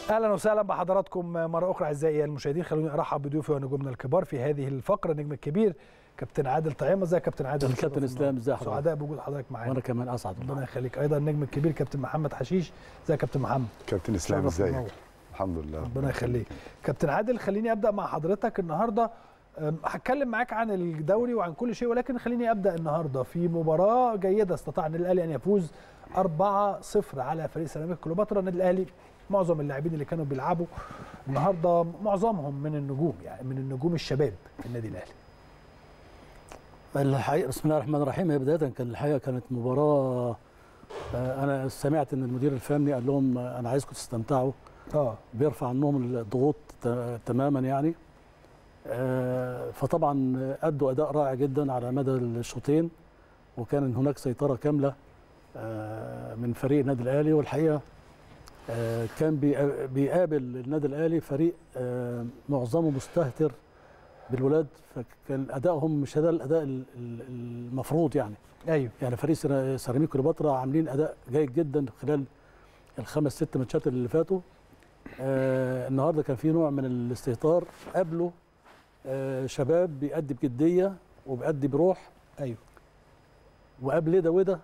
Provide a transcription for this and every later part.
اهلا وسهلا بحضراتكم مره اخرى اعزائي المشاهدين. خلوني ارحب بضيوفي ونجومنا الكبار في هذه الفقره. النجم الكبير كابتن عادل طعيمه. ازيك يا كابتن عادل؟ الكابتن اسلام، ازي حضرتك؟ سعداء بوجود حضرتك معانا. وانا كمان اسعد. ربنا يخليك. ايضا النجم الكبير كابتن محمد حشيش. ازيك يا كابتن محمد؟ كابتن اسلام ازيك؟ الحمد لله ربنا يخليك. كابتن عادل خليني ابدا مع حضرتك النهارده. هتكلم معاك عن الدوري وعن كل شيء، ولكن خليني ابدا النهارده في مباراه جيده. استطاع النادي الاهلي ان يفوز 4-0 على فريق سيراميكا كليوباترا. النادي الاهلي معظم اللاعبين اللي كانوا بيلعبوا النهارده معظمهم من النجوم، يعني من النجوم الشباب في النادي الاهلي. الحقيقه بسم الله الرحمن الرحيم. هي بدايه كانت مباراه، انا سمعت ان المدير الفني قال لهم انا عايزكم تستمتعوا، بيرفع عنهم الضغوط تماما يعني. فطبعا ادوا اداء رائع جدا على مدى الشوطين، وكان هناك سيطره كامله من فريق النادي الاهلي. والحقيقه كان بيقابل النادي الاهلي فريق معظمه مستهتر بالولاد، فكان ادائهم مش هذا الاداء المفروض يعني. ايوه يعني فريق سيراميكا كليوباترا عاملين اداء جيد جدا خلال الخمس ست ماتشات اللي فاتوا. النهارده كان في نوع من الاستهتار، قبله شباب بيأدي بجديه وبيأدي بروح. ايوه. وقبل ده وده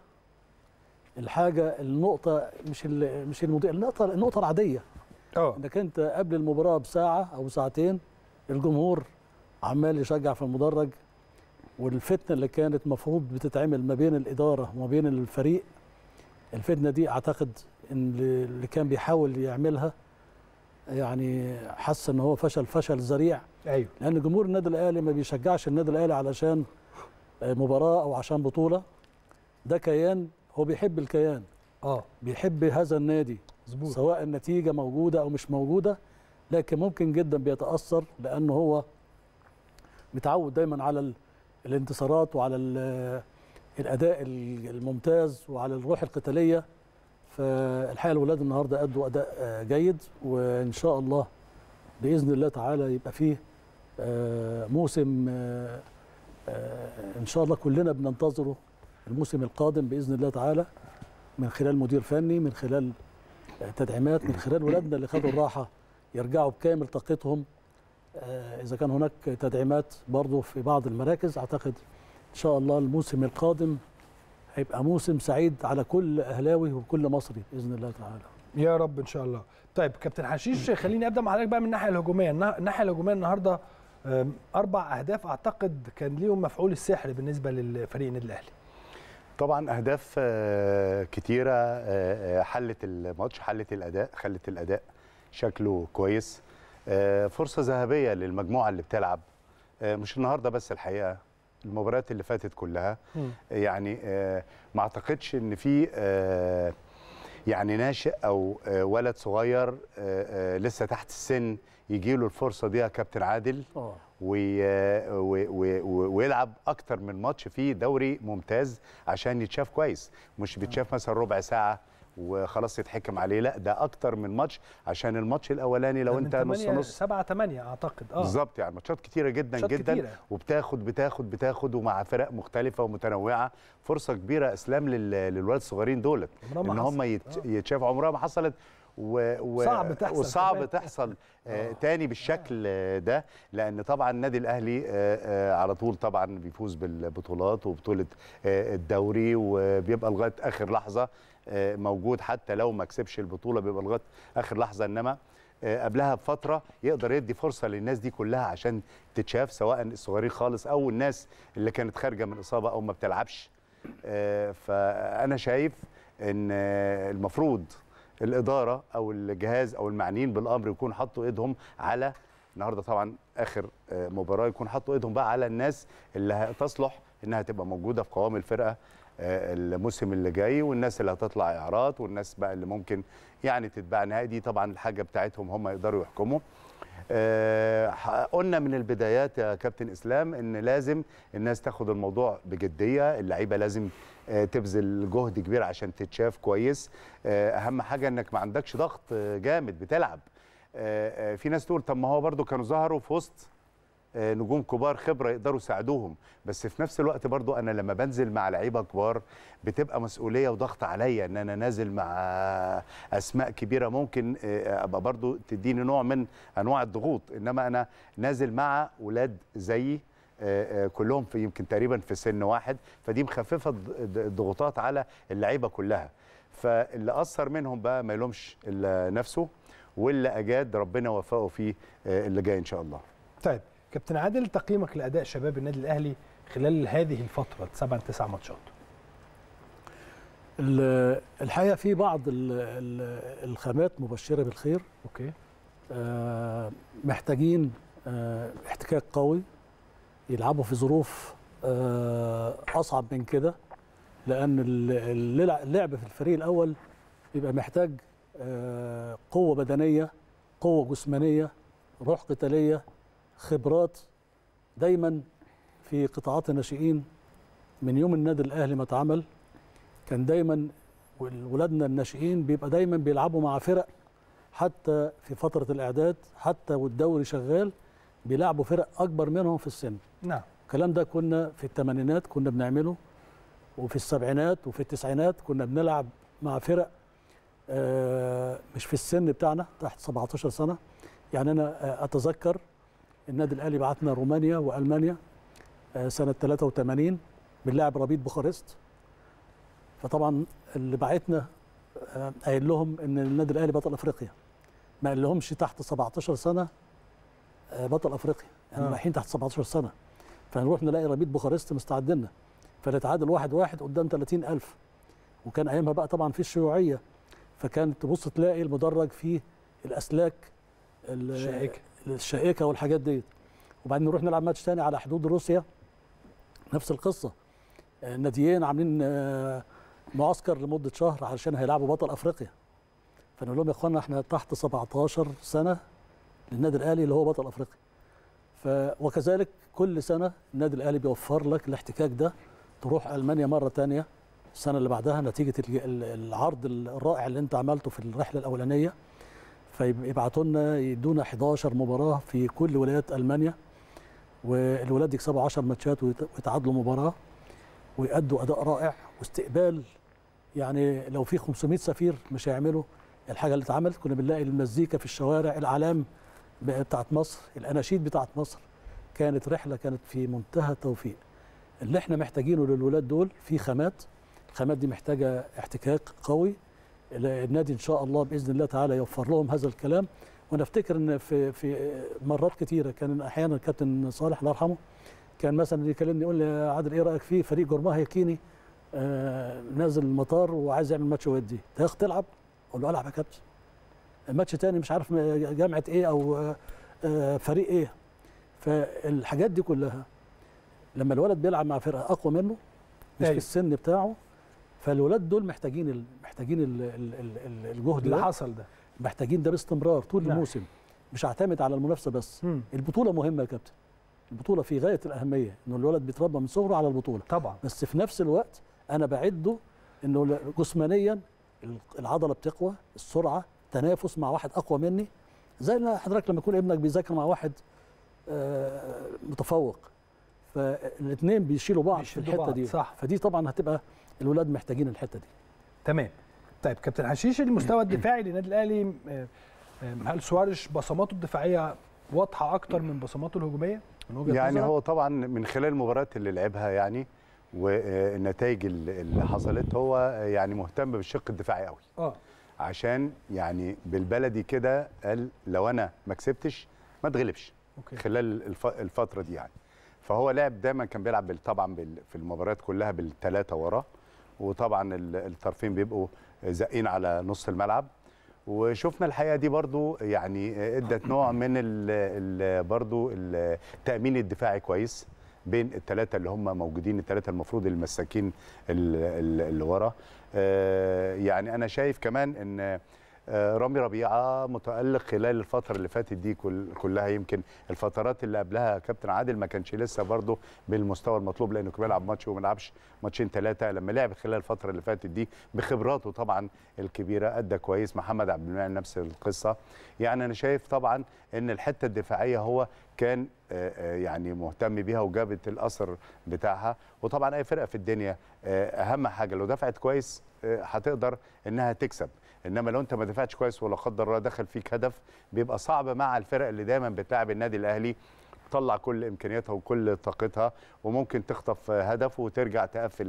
النقطه مش النقطه العاديه. انك انت قبل المباراه بساعه او ساعتين الجمهور عمال يشجع في المدرج، والفتنه اللي كانت مفروض بتتعمل ما بين الاداره وما بين الفريق، الفتنه دي اعتقد ان اللي كان بيحاول يعملها يعني حس ان هو فشل ذريع. ايوه. لان جمهور النادي الاهلي ما بيشجعش النادي الاهلي علشان مباراه او عشان بطوله، ده كيان، هو بيحب الكيان، بيحب هذا النادي زبوط. سواء النتيجه موجوده او مش موجوده، لكن ممكن جدا بيتاثر لانه هو متعود دايما على الانتصارات وعلى الاداء الممتاز وعلى الروح القتاليه. فالحقيقه الولاد النهارده ادوا اداء جيد، وان شاء الله باذن الله تعالى يبقى فيه موسم ان شاء الله كلنا بننتظره الموسم القادم باذن الله تعالى، من خلال مدير فني، من خلال تدعيمات، من خلال ولادنا اللي خدوا الراحه يرجعوا بكامل طاقتهم. اذا كان هناك تدعيمات برضه في بعض المراكز، اعتقد ان شاء الله الموسم القادم هيبقى موسم سعيد على كل اهلاوي وكل مصري باذن الله تعالى. يا رب ان شاء الله. طيب كابتن حشيش خليني ابدا مع حضرتك بقى من الناحيه الهجوميه. الناحيه الهجوميه النهارده 4 أهداف اعتقد كان ليهم مفعول السحر بالنسبه للفريق النادي الاهلي. طبعا اهداف كتيره حلت الماتش، حلت الاداء، خلت الاداء شكله كويس. فرصه ذهبيه للمجموعه اللي بتلعب، مش النهارده بس، الحقيقه المباريات اللي فاتت كلها. يعني ما اعتقدش ان في يعني ناشئ او ولد صغير لسه تحت السن يجي له الفرصه دي يا كابتن عادل ويلعب اكتر من ماتش في دوري ممتاز عشان يتشاف كويس، مش بيتشاف مثلا ربع ساعه وخلاص يتحكم عليه، لا ده اكتر من ماتش، عشان الماتش الاولاني لو انت نص 7-8 اعتقد بالظبط، يعني ماتشات كتيره جدا جدا كتيرة. وبتاخد ومع فرق مختلفه ومتنوعه. فرصه كبيره اسلام للولاد الصغيرين دولت ان هم يتشافوا، عمرها ما حصلت وصعب تحصل تاني بالشكل ده، لان طبعا النادي الاهلي على طول طبعا بيفوز بالبطولات وبطوله الدوري، وبيبقى لغايه اخر لحظه موجود، حتى لو ما كسبش البطوله بيبقى لغايه اخر لحظه، انما قبلها بفتره يقدر يدي فرصه للناس دي كلها عشان تتشاف، سواء الصغيرين خالص او الناس اللي كانت خارجه من اصابه او ما بتلعبش. فانا شايف ان المفروض الاداره او الجهاز او المعنيين بالامر يكون حطوا ايدهم على النهارده، طبعا اخر مباراه، يكون حطوا ايدهم بقى على الناس اللي تصلح انها تبقى موجوده في قوام الفرقه الموسم اللي جاي، والناس اللي هتطلع اعارات، والناس بقى اللي ممكن يعني تتباع نهائي، دي طبعا الحاجه بتاعتهم هم يقدروا يحكموا. قلنا من البدايات يا كابتن اسلام ان لازم الناس تاخد الموضوع بجديه، اللعيبه لازم تبذل جهد كبير عشان تتشاف كويس. اهم حاجه انك ما عندكش ضغط جامد بتلعب. في ناس تقول طب ما هو برده كانوا ظهروا في وسط نجوم كبار خبره يقدروا يساعدوهم، بس في نفس الوقت برضو انا لما بنزل مع لعيبه كبار بتبقى مسؤوليه وضغط عليا ان انا نازل مع اسماء كبيره، ممكن ابقى برضو تديني نوع من انواع الضغوط، انما انا نازل مع ولاد زيي كلهم في يمكن تقريبا في سن واحد، فدي مخففه الضغوطات على اللعيبه كلها. فاللي اثر منهم بقى ما يلومش الا نفسه، واللي اجاد ربنا وفقه فيه اللي جاي ان شاء الله. طيب كابتن عادل، تقييمك لاداء شباب النادي الاهلي خلال هذه الفتره 7-9 ماتشات؟ الحقيقه في بعض الخامات مبشره بالخير. اوكي. محتاجين احتكاك قوي، يلعبوا في ظروف اصعب من كده، لان اللعب في الفريق الاول بيبقى محتاج قوه بدنيه، قوه جسمانيه، روح قتاليه، خبرات. دايما في قطاعات الناشئين من يوم النادي الاهلي ما اتعمل كان دايما ولادنا الناشئين بيبقى دايما بيلعبوا مع فرق، حتى في فتره الاعداد حتى والدوري شغال بيلعبوا فرق اكبر منهم في السن. نعم. الكلام ده كنا في الثمانينات كنا بنعمله، وفي السبعينات وفي التسعينات كنا بنلعب مع فرق مش في السن بتاعنا، تحت 17 سنه. يعني انا اتذكر النادي الاهلي بعتنا رومانيا والمانيا سنه 83 بنلعب ربيط بوخارست. فطبعا اللي بعتنا قايل لهم ان النادي الاهلي بطل افريقيا، ما قال لهمش تحت 17 سنه بطل افريقيا، يعني رايحين تحت 17 سنه. فنروح نلاقي ربيط بوخارست مستعد لنا، فنتعادل 1-1 قدام 30,000. وكان ايامها بقى طبعا في الشيوعيه، فكانت تبص تلاقي المدرج فيه الاسلاك الشائكه والحاجات ديت. وبعدين نروح نلعب ماتش ثاني على حدود روسيا، نفس القصه، ناديين عاملين معسكر لمده شهر علشان هيلعبوا بطل افريقيا. فنقول لهم يا اخوانا احنا تحت 17 سنه للنادي الاهلي اللي هو بطل افريقيا. وكذلك كل سنه النادي الاهلي بيوفر لك الاحتكاك ده، تروح المانيا مره ثانيه السنه اللي بعدها نتيجه العرض الرائع اللي انت عملته في الرحله الاولانيه، فيبعتوا لنا يدونا 11 مباراه في كل ولايات المانيا، والولاد يكسبوا 10 ماتشات ويتعادلوا مباراه ويأدوا اداء رائع واستقبال. يعني لو في 500 سفير مش هيعملوا الحاجه اللي اتعملت. كنا بنلاقي المزيكا في الشوارع، الاعلام بتاعت مصر، الاناشيد بتاعت مصر. كانت رحله كانت في منتهى التوفيق. اللي احنا محتاجينه للولاد دول في خامات، الخامات دي محتاجه احتكاك قوي. النادي ان شاء الله باذن الله تعالى يوفر لهم هذا الكلام. وانا افتكر ان في مرات كثيره كان احيانا الكابتن صالح الله يرحمه كان مثلا يكلمني يقول لي يا عادل ايه رايك في فريق جورماه هيكيني نازل المطار وعايز يعمل ماتش ودي، تلعب؟ اقول له العب يا كابتن. الماتش تاني مش عارف جامعه ايه او فريق ايه. فالحاجات دي كلها لما الولد بيلعب مع فرقه اقوى منه مش في السن بتاعه، فالولاد دول محتاجين الجهد اللي حصل ده، محتاجين ده باستمرار طول الموسم. مش هعتمد على المنافسه بس. البطوله مهمه يا كابتن، البطوله في غايه الاهميه، انه الولد بيتربى من صغره على البطوله طبعا، بس في نفس الوقت انا بعده انه جسمانيا العضله بتقوى، السرعه، تنافس مع واحد اقوى مني، زي حضرتك لما يكون ابنك بيذاكر مع واحد متفوق، فالاثنين بيشيلوا بعض في الحته دي. صح. فدي طبعا هتبقى الولاد محتاجين الحته دي. تمام. طيب كابتن حشيش، المستوى الدفاعي للنادي الاهلي، هل سواريش بصماته الدفاعيه واضحه اكتر من بصماته الهجوميه من وجهه يعني نظرك؟ هو طبعا من خلال المباريات اللي لعبها يعني والنتائج اللي حصلت هو يعني مهتم بالشق الدفاعي قوي. عشان يعني بالبلدي كده قال لو انا ما كسبتش ما اتغلبش خلال الفتره دي يعني. فهو لعب دايما كان بيلعب طبعا في المباريات كلها بالثلاثه وراه، وطبعا الطرفين بيبقوا زقين على نص الملعب. وشفنا الحقيقه دي برضو يعني ادت نوع من برضو التامين الدفاعي كويس بين الثلاثه اللي هم موجودين، الثلاثه المفروض المساكين اللي ورا. يعني انا شايف كمان ان رامي ربيعه متالق خلال الفتره اللي فاتت دي كلها. يمكن الفترات اللي قبلها كابتن عادل ما كانش لسه برضه بالمستوى المطلوب، لانه كان بيلعب ماتش وما لعبش ماتشين ثلاثه. لما لعب خلال الفتره اللي فاتت دي بخبراته طبعا الكبيره ادى كويس. محمد عبد المنعم نفس القصه. يعني انا شايف طبعا ان الحته الدفاعيه هو كان يعني مهتم بيها وجابت الاثر بتاعها. وطبعا اي فرقه في الدنيا اهم حاجه لو دفعت كويس هتقدر انها تكسب، انما لو انت ما دفعتش كويس ولا قدر الله دخل فيك هدف بيبقى صعب مع الفرق اللي دايما بتلعب النادي الاهلي تطلع كل امكانياتها وكل طاقتها، وممكن تخطف هدف وترجع تقفل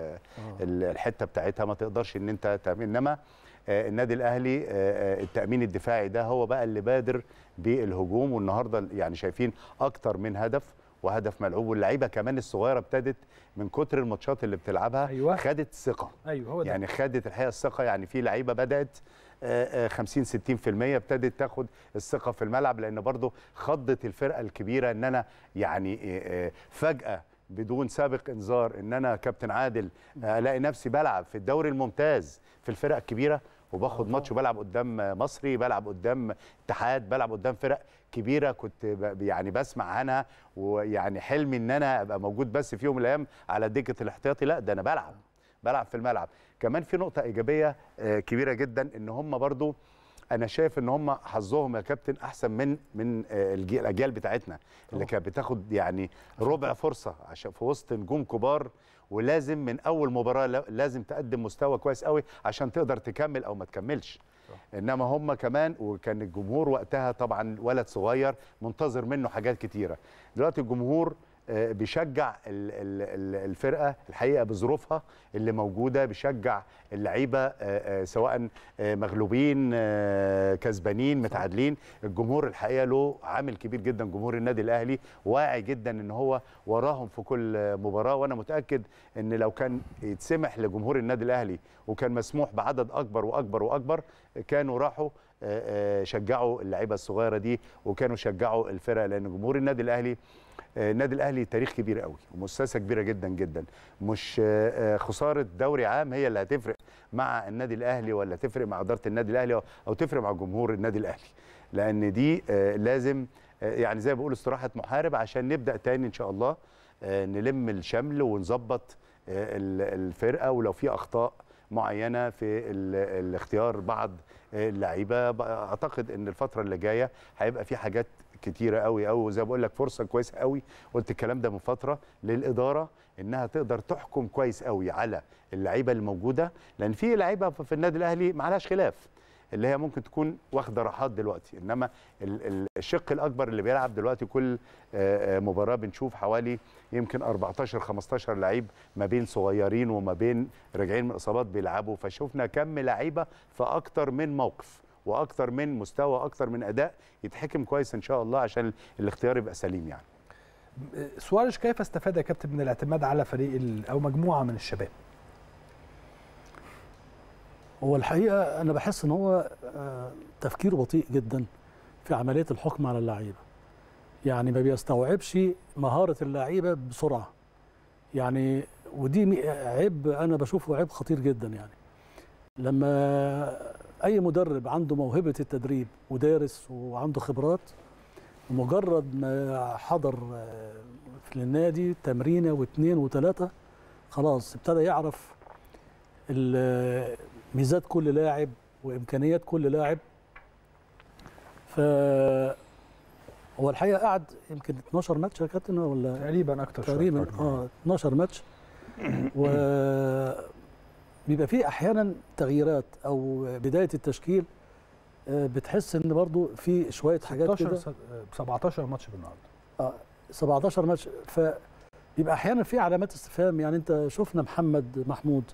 الحته بتاعتها ما تقدرش ان انت تعمل. انما النادي الاهلي التامين الدفاعي ده هو بقى اللي بادر بالهجوم، والنهارده يعني شايفين اكتر من هدف وهدف ملعوب. واللعيبه كمان الصغيره ابتدت من كتر الماتشات اللي بتلعبها أيوة. خدت ثقه. ايوه هو ده. يعني خدت الحقيقه الثقه. يعني في لعيبه بدات 50 60% ابتدت تاخد الثقه في الملعب، لان برضو خضت الفرقه الكبيره ان انا يعني فجاه بدون سابق انذار ان انا كابتن عادل الاقي نفسي بلعب في الدوري الممتاز في الفرق الكبيره وباخد ماتش وبلعب قدام مصري، بلعب قدام اتحاد، بلعب قدام فرق كبيره كنت يعني بسمع عنها، ويعني حلمي ان انا ابقى موجود بس في يوم من الايام على دكه الاحتياطي. لا ده انا بلعب في الملعب. كمان في نقطه ايجابيه كبيره جدا ان هم برضو انا شايف ان هم حظهم يا كابتن احسن من الاجيال بتاعتنا اللي كانت بتاخد يعني ربع فرصه عشان في وسط نجوم كبار، ولازم من اول مباراه لازم تقدم مستوى كويس قوي عشان تقدر تكمل او ما تكملش. انما هم كمان وكان الجمهور وقتها طبعا ولد صغير منتظر منه حاجات كتيره. دلوقتي الجمهور بيشجع الفرقه الحقيقه بظروفها اللي موجوده، بيشجع اللعيبه سواء مغلوبين كسبانين متعادلين. الجمهور الحقيقه له عامل كبير جدا. جمهور النادي الاهلي واعي جدا ان هو وراهم في كل مباراه، وانا متاكد ان لو كان يتسمح لجمهور النادي الاهلي وكان مسموح بعدد اكبر واكبر واكبر كانوا راحوا شجعوا اللعيبه الصغيره دي وكانوا شجعوا الفرقه، لان جمهور النادي الاهلي تاريخ كبير قوي ومؤسسه كبيره جدا جدا. مش خساره دوري عام هي اللي هتفرق مع النادي الاهلي ولا تفرق مع اداره النادي الاهلي او تفرق مع جمهور النادي الاهلي، لان دي لازم يعني زي ما بقول استراحه محارب عشان نبدا تاني ان شاء الله نلم الشمل ونظبط الفرقه. ولو في اخطاء معينه في الاختيار بعض اللعيبه اعتقد ان الفتره اللي جايه هيبقى في حاجات كتيره قوي قوي. وزي ما بقول لك فرصه كويسه قوي، قلت الكلام ده من فتره للاداره انها تقدر تحكم كويس قوي على اللعيبه الموجوده، لان في لعيبه في النادي الاهلي ما عليهاش خلاف اللي هي ممكن تكون واخده راحات دلوقتي، انما الشق الاكبر اللي بيلعب دلوقتي كل مباراه بنشوف حوالي يمكن 14 15 لعيب ما بين صغيرين وما بين راجعين من اصابات بيلعبوا. فشوفنا كم لعيبه في اكتر من موقف واكتر من مستوى واكتر من اداء يتحكم كويس ان شاء الله عشان الاختيار يبقى سليم. يعني سواريش كيف استفاد يا كابتن من الاعتماد على فريق او مجموعه من الشباب؟ هو الحقيقه انا بحس ان هو تفكيره بطيء جدا في عمليه الحكم على اللعيبه، يعني ما بيستوعبش مهاره اللعيبه بسرعه، يعني ودي عيب انا بشوفه عيب خطير جدا. يعني لما اي مدرب عنده موهبه التدريب ودارس وعنده خبرات ومجرد ما حضر في النادي تمرينه واثنين وثلاثه خلاص ابتدى يعرف ميزات كل لاعب وامكانيات كل لاعب. ف هو الحقيقه قعد يمكن 12 ماتش يا كابتن ولا تقريبا اكتر تقريبا 12 ماتش و بيبقى فيه احيانا تغييرات او بدايه التشكيل بتحس ان برضو في شويه حاجات كده. 17 ماتش بالنهارده 17 ماتش، فبيبقى احيانا في علامات استفهام. يعني انت شفنا محمد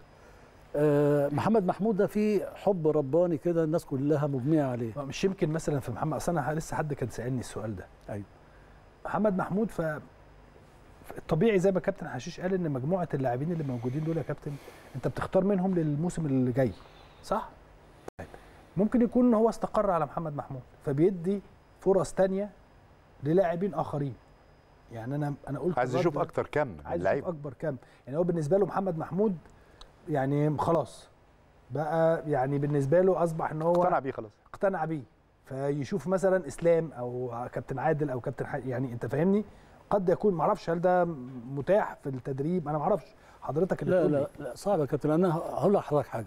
محمود ده في حب رباني كده الناس كلها مجمعه عليه. مش يمكن مثلا في محمد، اصل انا لسه حد كان سالني السؤال ده. ايوه محمد محمود الطبيعي زي ما كابتن حشيش قال ان مجموعه اللاعبين اللي موجودين دول يا كابتن انت بتختار منهم للموسم اللي جاي صح؟ طيب ممكن يكون ان هو استقر على محمد محمود فبيدي فرص ثانيه للاعبين اخرين. يعني انا قلت عايز يشوف اكتر كم عايز يشوف اكبر كم. يعني هو بالنسبه له محمد محمود يعني خلاص بقى يعني بالنسبه له اصبح ان هو اقتنع بيه خلاص، اقتنع بيه، فيشوف مثلا اسلام او كابتن عادل او كابتن يعني انت فاهمني، قد يكون ما اعرفش هل ده متاح في التدريب، انا ما اعرفش حضرتك اللي لا تقول لا لي. لا صعب يا كابتن. انا هقول لحضرتك حاجه.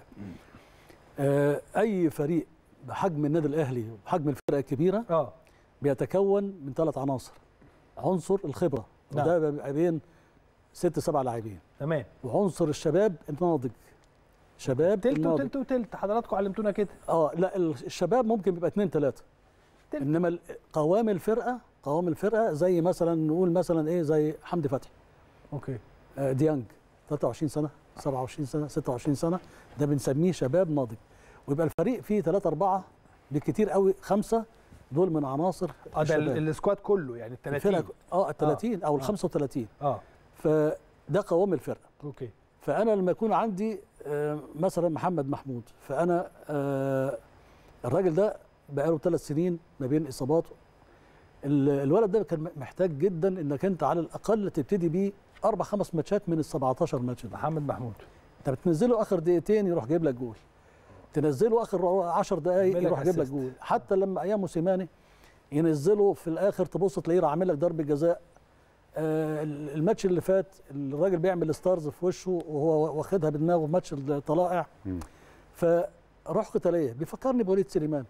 اي فريق بحجم النادي الاهلي وبحجم الفرقه الكبيره بيتكون من 3 عناصر. عنصر الخبره وده بيبقى بين 6 7 لاعبين، تمام، وعنصر الشباب الناضج، شباب تلت وتلت وتلت، حضراتكم علمتونا كده. لا الشباب ممكن بيبقى 2 3، انما قوام الفرقه زي مثلا نقول مثلا ايه، زي حمدي فتحي، اوكي، ديانج 23 سنه 27 سنه 26 سنه، ده بنسميه شباب ناضج. ويبقى الفريق فيه 3 4 بالكتير قوي 5 دول من عناصر ده السكواد كله يعني ال 30 ال 30 او ال 35 فده قوام الفرقه. اوكي، فانا لما يكون عندي مثلا محمد محمود، فانا الراجل ده بقاله 3 سنين ما بين اصاباته. الولد ده كان محتاج جدا انك انت على الاقل تبتدي بيه 4 5 ماتشات من ال 17 ماتش ده. محمد محمود انت بتنزله اخر دقيقتين يروح جايب لك جول، تنزله اخر 10 دقائق يروح جايب لك جول. حتى لما ايام موسيماني ينزله في الاخر تبص تلاقيه عامل لك ضربه جزاء. الماتش اللي فات الراجل بيعمل ستارز في وشه وهو واخدها بدماغه في ماتش الطلائع. فروح قتاليه بيفكرني بوليد سليمان،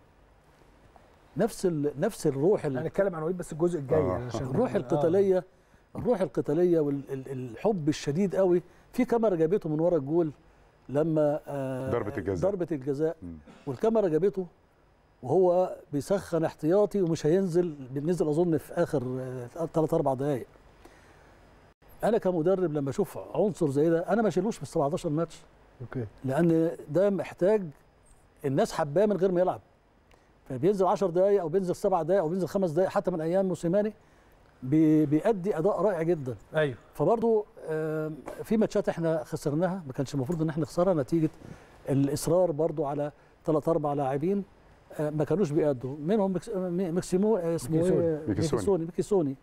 نفس الروح. هنتكلم عن وليد بس الجزء الجاي الروح القتاليه، الروح القتاليه والحب الشديد قوي. في كاميرا جابته من ورا الجول لما ضربه الجزاء والكاميرا جابته وهو بيسخن احتياطي ومش هينزل، بينزل اظن في اخر 3 4 دقائق. انا كمدرب لما اشوف عنصر زي ده انا ما اشيلوش في 17 ماتش. اوكي، لان ده محتاج الناس حباه من غير ما يلعب، فبينزل 10 دقائق او بينزل 7 دقائق او بينزل 5 دقائق. حتى من ايام موسيماني بيأدي اداء رائع جدا. ايوه، فبرضه في ماتشات احنا خسرناها ما كانش المفروض ان احنا نخسرها نتيجه الاصرار برضه على 3 4 لاعبين ما كانوش بيأدوا. منهم ميكيسوني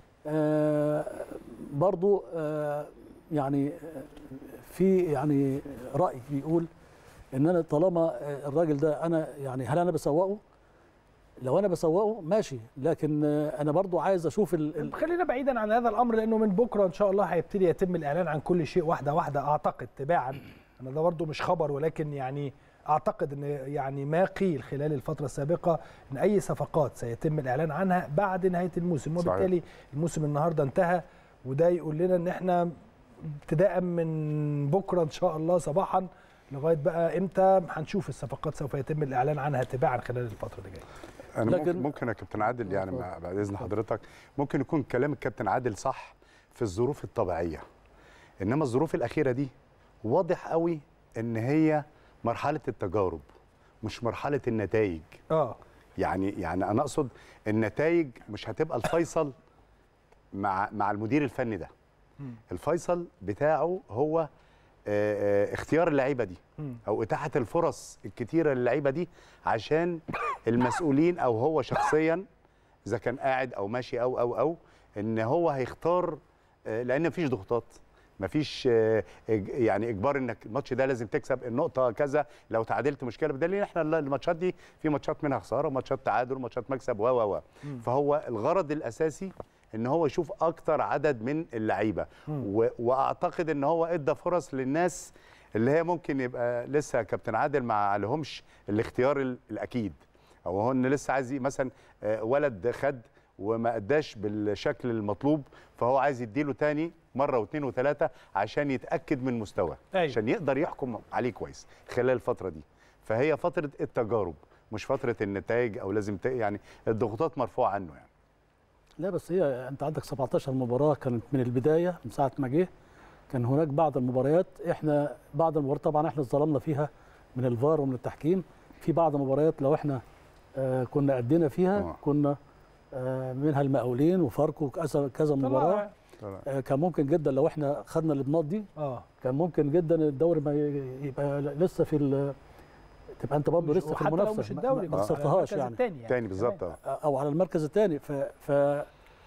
برضو يعني في يعني رأي بيقول ان انا طالما الراجل ده انا يعني هل انا بسوقه؟ لو انا بسوقه ماشي، لكن انا برضو عايز اشوف خلينا بعيدا عن هذا الامر، لانه من بكره ان شاء الله هيبتدي يتم الاعلان عن كل شيء واحده واحده اعتقد تباعا. انا ده برضو مش خبر، ولكن يعني اعتقد ان يعني ما قيل خلال الفتره السابقه ان اي صفقات سيتم الاعلان عنها بعد نهايه الموسم، وبالتالي الموسم النهارده انتهى، وده يقول لنا ان احنا ابتداء من بكره ان شاء الله صباحا لغايه بقى امتى هنشوف الصفقات سوف يتم الاعلان عنها تباعا خلال الفتره اللي جايه. انا ممكن يا كابتن عادل يعني بعد اذن حضرتك ممكن يكون كلام الكابتن عادل صح في الظروف الطبيعيه، انما الظروف الاخيره دي واضح قوي ان هي مرحله التجارب مش مرحله النتائج. يعني انا اقصد النتائج مش هتبقى الفيصل مع المدير الفني ده. الفيصل بتاعه هو اختيار اللعيبه دي او اتاحه الفرص الكتيره للعيبه دي عشان المسؤولين او هو شخصيا اذا كان قاعد او ماشي او ان هو هيختار، لان مفيش ضغوطات، مفيش يعني اجبار انك الماتش ده لازم تكسب النقطه كذا، لو تعادلت مشكله، بدليل احنا الماتشات دي في ماتشات منها خساره وماتشات تعادل وماتشات مكسب و فهو الغرض الاساسي ان هو يشوف اكتر عدد من اللعيبه، واعتقد ان هو ادى فرص للناس اللي هي ممكن يبقى لسه كابتن عادل ما عليهمش الاختيار الاكيد، او هو ان لسه عايز مثلا ولد خد وما اداش بالشكل المطلوب، فهو عايز يديله تاني مره واثنين وثلاثه عشان يتاكد من مستواه، عشان يقدر يحكم عليه كويس خلال الفتره دي. فهي فتره التجارب مش فتره النتائج، او لازم يعني الضغوطات مرفوعه عنه يعني. لا بس هي انت عندك 17 مباراه كانت من البدايه من ساعه ما جه، كان هناك بعض المباريات احنا بعض المباريات طبعا احنا اتظلمنا فيها من الفار ومن التحكيم، في بعض المباريات لو احنا كنا ادينا فيها كنا منها المقاولين وفاركو كذا مباراه كان ممكن جدا لو احنا خدنا البناط دي كان ممكن جدا الدوري ما يبقى لسه في تبقى انت برضه لسه في المنافسه مش الدوري ما خسرتهاش يعني تاني بالظبط او على المركز الثاني.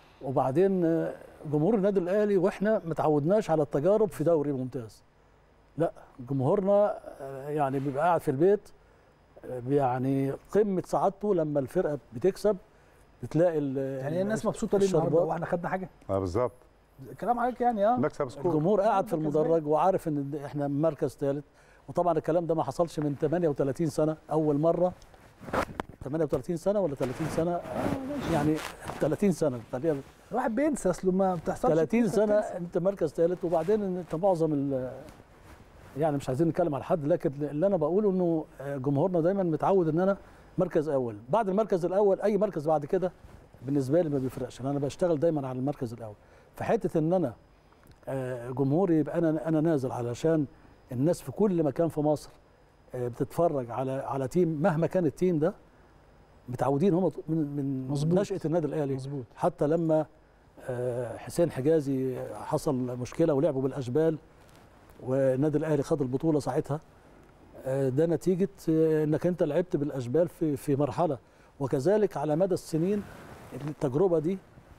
وبعدين جمهور النادي الاهلي واحنا ما تعودناش على التجارب في دوري ممتاز، لا جمهورنا يعني بيبقى قاعد في البيت، يعني قمه سعادته لما الفرقه بتكسب، بتلاقي يعني الناس مبسوطه ليه النهارده واحنا خدنا حاجه؟ بالظبط. كلام عليك يعني. مكسب سكور. الجمهور قاعد في المدرج وعارف ان احنا مركز ثالث، وطبعا الكلام ده ما حصلش من 38 سنه، اول مره 38 سنه ولا 30 سنه، يعني 30 سنه تقريبا. الواحد بينسى، اصله ما بتحصلش 30 سنه انت مركز ثالث، وبعدين انت معظم يعني مش عايزين نتكلم على حد، لكن اللي انا بقوله انه جمهورنا دايما متعود ان انا مركز اول، بعد المركز الاول اي مركز بعد كده بالنسبه لي ما بيفرقش، انا بشتغل دايما على المركز الاول. فحته ان انا جمهوري يبقى انا نازل علشان الناس في كل مكان في مصر بتتفرج على تيم، مهما كان التيم ده متعودين هم من نشأة النادي الاهلي. مظبوط. حتى لما حسين حجازي حصل مشكله ولعبوا بالاشبال والنادي الاهلي خد البطوله ساعتها، ده نتيجه انك انت لعبت بالاشبال في مرحله، وكذلك على مدى السنين التجربه دي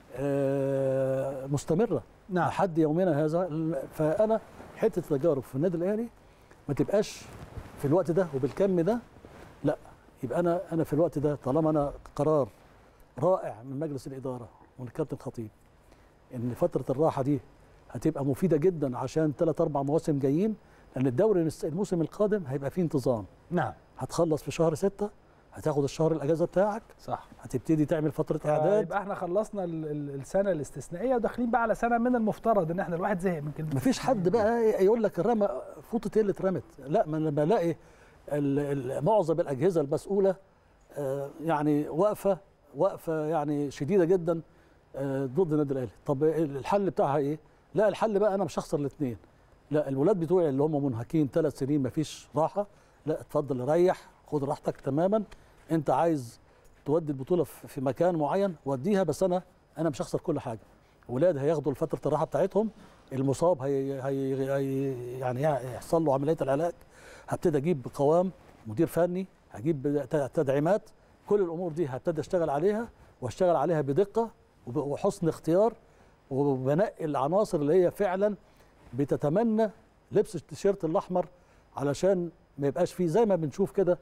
مستمره. نعم. لحد يومنا هذا. فانا حته التجارب في النادي الاهلي ما تبقاش في الوقت ده وبالكم ده، لا، يبقى انا في الوقت ده طالما انا قرار رائع من مجلس الاداره ومن الكابتن خطيب ان فتره الراحه دي هتبقى مفيده جدا عشان 3-4 مواسم جايين، لان الدوري الموسم القادم هيبقى فيه انتظام. نعم. هتخلص في شهر 6، هتاخد الشهر الاجازه بتاعك، صح، هتبتدي تعمل فتره اعداد. يبقى احنا خلصنا السنه الاستثنائيه وداخلين بقى على سنه من المفترض ان احنا الواحد زهق من كلمه. مفيش حد بقى يقول لك الرمى فوطه ايه اللي اترمت، لا، ما انا بلاقي معظم الاجهزه المسؤوله يعني واقفه يعني شديده جدا ضد النادي الاهلي. طب الحل بتاعها ايه؟ لا، الحل بقى انا مش هخسر الاثنين، لا، الولاد بتوعي اللي هم منهكين 3 سنين مفيش راحه، لا، اتفضل ريح، خد راحتك تماما، انت عايز تودي البطوله في مكان معين وديها، بس انا مش هخسر كل حاجه. ولاد هياخدوا فتره الراحه بتاعتهم، المصاب هي يعني يحصل له عمليه العلاج، هبتدي اجيب قوام، مدير فني، هجيب تدعيمات، كل الامور دي هبتدي اشتغل عليها، واشتغل عليها بدقه وحسن اختيار، وبنقي العناصر اللي هي فعلا بتتمنى لبس التيشيرت الاحمر، علشان ما يبقاش فيه زي ما بنشوف كده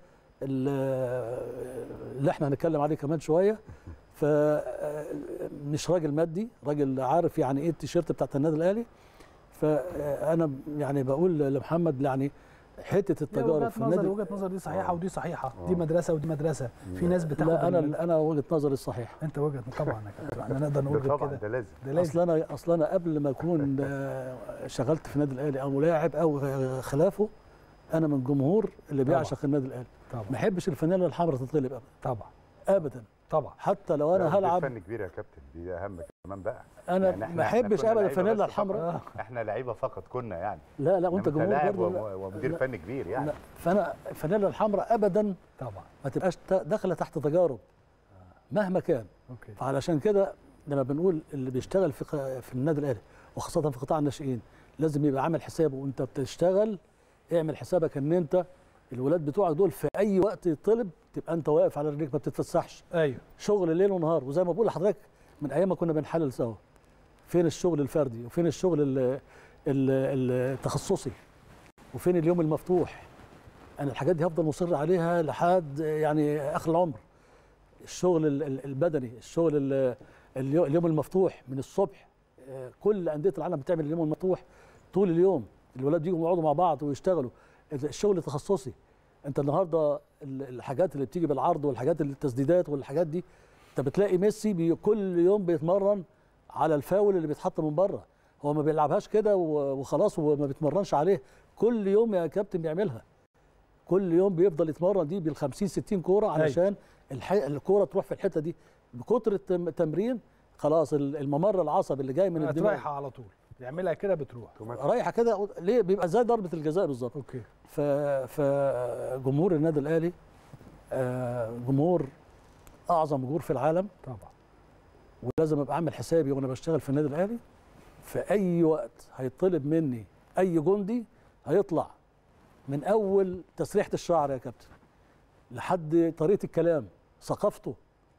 اللي احنا هنتكلم عليه كمان شويه. فمش راجل مادي، راجل عارف يعني ايه التيشيرت بتاعت النادي الاهلي. فانا يعني بقول لمحمد يعني حته التجارب في النادي، وجهه نظر دي صحيحه ودي صحيحه، دي مدرسه ودي مدرسه، في ناس بتاخد. لا، انا وجهه نظري الصحيحه. انت وجهه طبعا يا كابتن، احنا نقدر نقول كده. طبعا ده لازم. اصل انا قبل ما اكون شغلت في النادي الاهلي او لاعب او خلافه، انا من الجمهور اللي بيعشق النادي الاهلي. طبعا. ما احبش الفانيلا الحمراء تتغلب ابدا. طبا. ابدا. طبعا. حتى لو انا هلعب. فن كبير يا كابتن، دي اهم كمان بقى. انا يعني ما احبش ابدا الفانيلا الحمراء. احنا لعيبه فقط كنا يعني. لا وانت جمهور برضه ومدير فني كبير يعني. لا، فانا الفانيلا الحمراء ابدا طبعا ما تبقاش داخله تحت تجارب مهما كان. اوكي. فعلشان كده لما بنقول اللي بيشتغل في النادي الاهلي وخاصه في قطاع الناشئين لازم يبقى عامل حسابه، وانت بتشتغل اعمل حسابك ان انت الولاد بتوعك دول في اي وقت يطلب تبقى انت واقف على رجليك ما بتتفسحش. ايوه، شغل ليل ونهار. وزي ما بقول لحضرتك من ايام ما كنا بنحلل سوا، فين الشغل الفردي وفين الشغل التخصصي وفين اليوم المفتوح. انا الحاجات دي هفضل مصر عليها لحد يعني اخر العمر. الشغل البدني، الشغل اليوم المفتوح من الصبح، كل انديه العالم بتعمل اليوم المفتوح طول اليوم، الولاد بيجوا يقعدوا مع بعض ويشتغلوا. الشغل التخصصي، انت النهارده الحاجات اللي بتيجي بالعرض والحاجات التسديدات والحاجات دي، انت بتلاقي ميسي كل يوم بيتمرن على الفاول اللي بيتحط من بره، هو ما بيلعبهاش كده وخلاص وما بيتمرنش عليه، كل يوم يا كابتن بيعملها، كل يوم بيفضل يتمرن دي بال50 60 كوره علشان الكوره تروح في الحته دي. بكتر التمرين خلاص الممر العصبي اللي جاي من الدماغ رايحه على طول، يعملها كده بتروح رايحه كده، ليه؟ بيبقى زي ضربه الجزاء بالظبط. اوكي. فجمهور النادي الاهلي جمهور اعظم جمهور في العالم طبعا، ولازم ابقى اعمل حسابي وانا بشتغل في النادي الاهلي في اي وقت هيطلب مني اي جندي هيطلع، من اول تسريحه الشعر يا كابتن لحد طريقه الكلام، ثقافته،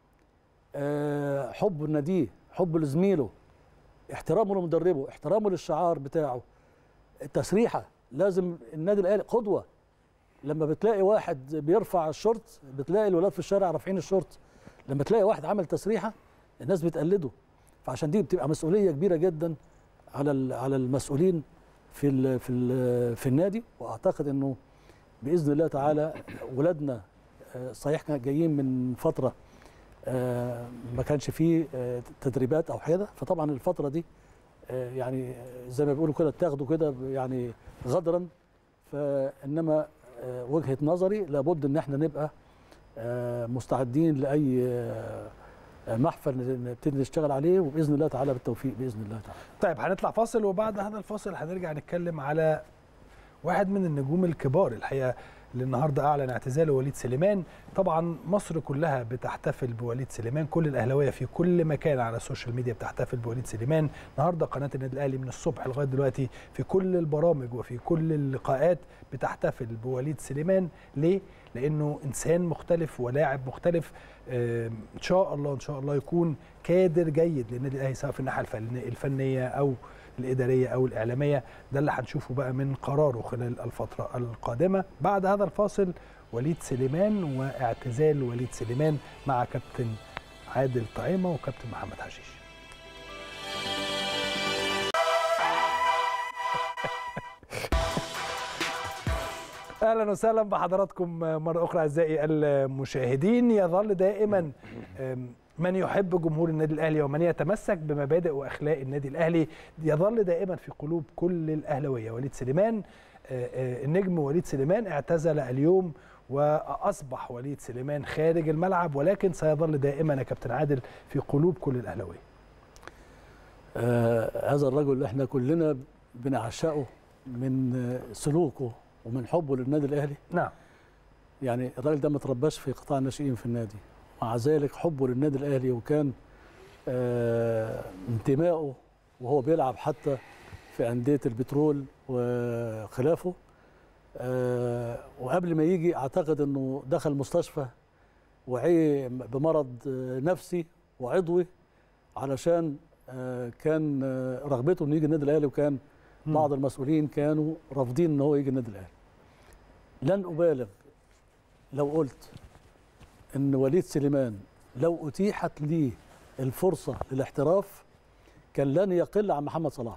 حبه لناديه، حبه لزميله، احترامه لمدربه، احترامه للشعار بتاعه، التسريحه لازم النادي الاهلي قدوه. لما بتلاقي واحد بيرفع الشورت بتلاقي الولاد في الشارع رافعين الشورت، لما تلاقي واحد عمل تسريحه الناس بتقلده. فعشان دي بتبقى مسؤوليه كبيره جدا على المسؤولين في النادي. واعتقد انه باذن الله تعالى ولادنا صحيح كانوا جايين من فتره ما كانش فيه تدريبات او حاجه، فطبعا الفتره دي يعني زي ما بيقولوا كده تاخدوا كده يعني غدرا. فانما وجهه نظري لابد ان احنا نبقى مستعدين لاي محفل نبتدي نشتغل عليه، وباذن الله تعالى بالتوفيق باذن الله تعالى. طيب هنطلع فاصل، وبعد هذا الفاصل هنرجع نتكلم على واحد من النجوم الكبار الحقيقه اللي النهارده اعلن اعتزاله، وليد سليمان. طبعا مصر كلها بتحتفل بوليد سليمان، كل الاهلاويه في كل مكان على السوشيال ميديا بتحتفل بوليد سليمان. النهارده قناه النادي الاهلي من الصبح لغايه دلوقتي في كل البرامج وفي كل اللقاءات بتحتفل بوليد سليمان. ليه؟ لانه انسان مختلف ولاعب مختلف. ان شاء الله يكون كادر جيد للنادي الاهلي سواء في الناحيه الفنيه او الإدارية أو الإعلامية. ده اللي هنشوفه بقى من قراره خلال الفترة القادمة. بعد هذا الفاصل وليد سليمان واعتزال وليد سليمان مع كابتن عادل طعيمة وكابتن محمد حشيش. أهلا وسهلا بحضراتكم مرة أخرى أعزائي المشاهدين. يظل دائما من يحب جمهور النادي الأهلي ومن يتمسك بمبادئ وأخلاق النادي الأهلي يظل دائما في قلوب كل الأهلاوية. وليد سليمان النجم وليد سليمان اعتزل اليوم وأصبح وليد سليمان خارج الملعب، ولكن سيظل دائما يا كابتن عادل في قلوب كل الأهلاوية. هذا الرجل اللي احنا كلنا بنعشقه من سلوكه ومن حبه للنادي الأهلي. نعم. يعني الراجل ده ما ترباش في قطاع الناشئين في النادي، مع ذلك حبه للنادي الأهلي وكان انتمائه وهو بيلعب حتى في أندية البترول وخلافه. وقبل ما يجي أعتقد أنه دخل مستشفى وعي بمرض نفسي وعضوي علشان كان رغبته أنه يجي النادي الأهلي، وكان بعض المسؤولين كانوا رافضين أنه هو يجي النادي الأهلي. لن أبالغ لو قلت ان وليد سليمان لو اتيحت ليه الفرصه للاحتراف كان لن يقل عن محمد صلاح.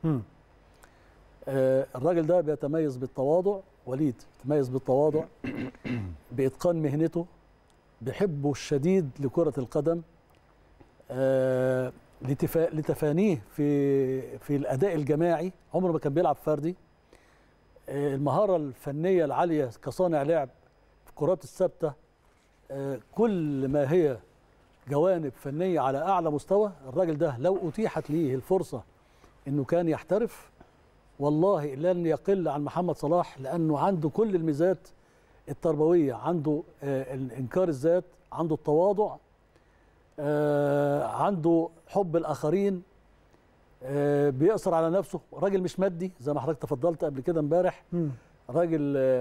الراجل ده بيتميز بالتواضع، وليد يتميز بالتواضع باتقان مهنته، بحبه الشديد لكره القدم، لتفانيه في الاداء الجماعي، عمره ما كان بيلعب فردي. المهاره الفنيه العاليه كصانع لعب في الكرات الثابته، كل ما هي جوانب فنية على أعلى مستوى. الراجل ده لو أتيحت ليه الفرصة أنه كان يحترف والله لن يقل عن محمد صلاح، لأنه عنده كل الميزات التربوية، عنده إنكار الذات، عنده التواضع، عنده حب الآخرين، بيقصر على نفسه. راجل مش مادي زي ما حضرتك تفضلت قبل كده امبارح. راجل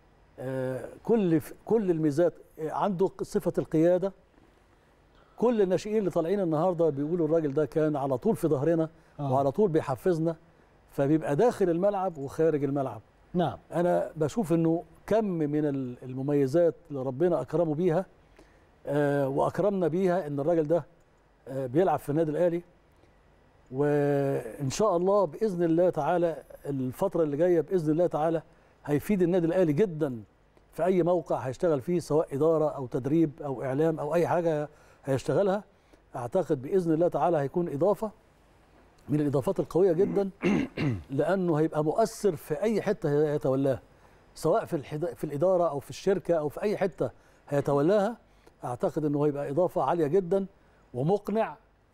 كل الميزات، عنده صفة القيادة. كل الناشئين اللي طالعين النهارده بيقولوا الراجل ده كان على طول في ظهرنا وعلى طول بيحفزنا، فبيبقى داخل الملعب وخارج الملعب. نعم. أنا بشوف إنه كم من المميزات اللي ربنا أكرمه بيها وأكرمنا بيها، إن الراجل ده بيلعب في النادي الأهلي. وإن شاء الله بإذن الله تعالى الفترة اللي جاية بإذن الله تعالى هيفيد النادي الأهلي جدا في أي موقع هيشتغل فيه، سواء إدارة أو تدريب أو إعلام أو أي حاجة هيشتغلها. أعتقد بإذن الله تعالى هيكون إضافة من الإضافات القوية جدا، لأنه هيبقى مؤثر في أي حتة هيتولاها، سواء في الإدارة أو في الشركة أو في أي حتة هيتولاها. أعتقد أنه هيبقى إضافة عالية جدا ومقنع،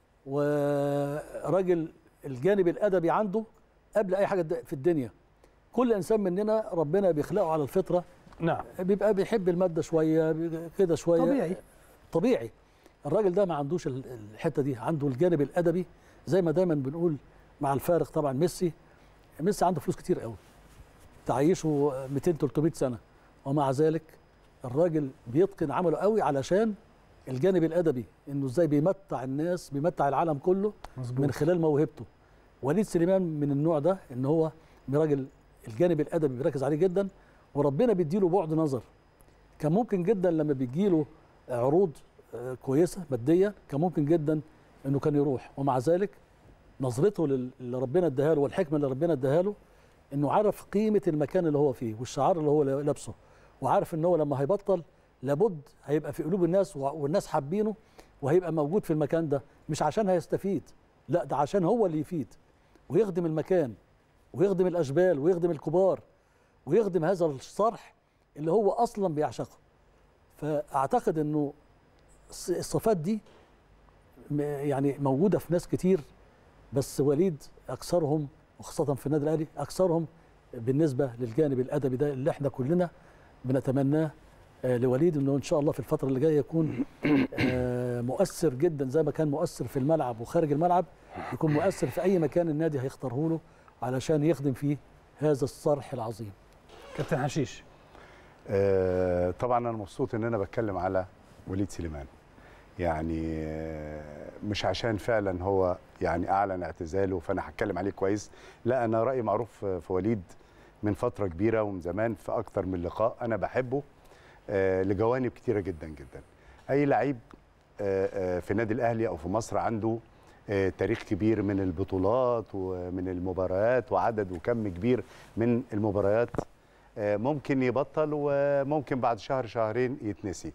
وراجل الجانب الأدبي عنده قبل أي حاجة في الدنيا. كل إنسان مننا ربنا بيخلقه على الفطرة. نعم. بيبقى بيحب المادة شوية كده شوية، طبيعي. الراجل ده ما عندوش الحتة دي، عنده الجانب الأدبي. زي ما دايما بنقول مع الفارق طبعا ميسي عنده فلوس كتير قوي تعيشه 200-300 سنة، ومع ذلك الراجل بيتقن عمله قوي علشان الجانب الأدبي، إنه إزاي بيمتع الناس، بيمتع العالم كله. مزبوط. من خلال موهبته. وليد سليمان من النوع ده، إن هو راجل الجانب الادبي بيركز عليه جدا، وربنا بيديله بعد نظر. كان ممكن جدا لما بيجيله عروض كويسه ماديه كان ممكن جدا انه كان يروح، ومع ذلك نظرته اللي ربنا اداها له والحكمه اللي ربنا اداها له انه عرف قيمه المكان اللي هو فيه والشعار اللي هو لابسه، وعارف ان هو لما هيبطل لابد هيبقى في قلوب الناس والناس حابينه، وهيبقى موجود في المكان ده مش عشان هيستفيد، لا ده عشان هو اللي يفيد ويخدم المكان ويخدم الاشبال ويخدم الكبار ويخدم هذا الصرح اللي هو اصلا بيعشقه. فاعتقد انه الصفات دي يعني موجوده في ناس كتير، بس وليد اكثرهم، وخاصه في النادي الاهلي اكثرهم بالنسبه للجانب الادبي ده اللي احنا كلنا بنتمناه لوليد، انه ان شاء الله في الفتره اللي جايه يكون مؤثر جدا زي ما كان مؤثر في الملعب وخارج الملعب، يكون مؤثر في اي مكان النادي هيختاره له علشان يخدم فيه هذا الصرح العظيم. كابتن حشيش. طبعا انا مبسوط ان انا بتكلم على وليد سليمان، يعني مش عشان فعلا هو يعني اعلن اعتزاله فانا هتكلم عليه كويس، لا انا رايي معروف في وليد من فتره كبيره ومن زمان في اكتر من لقاء. انا بحبه لجوانب كتيره جدا جدا. اي لعيب في النادي الاهلي او في مصر عنده تاريخ كبير من البطولات ومن المباريات وعدد وكم كبير من المباريات، ممكن يبطل وممكن بعد شهر شهرين يتنسي.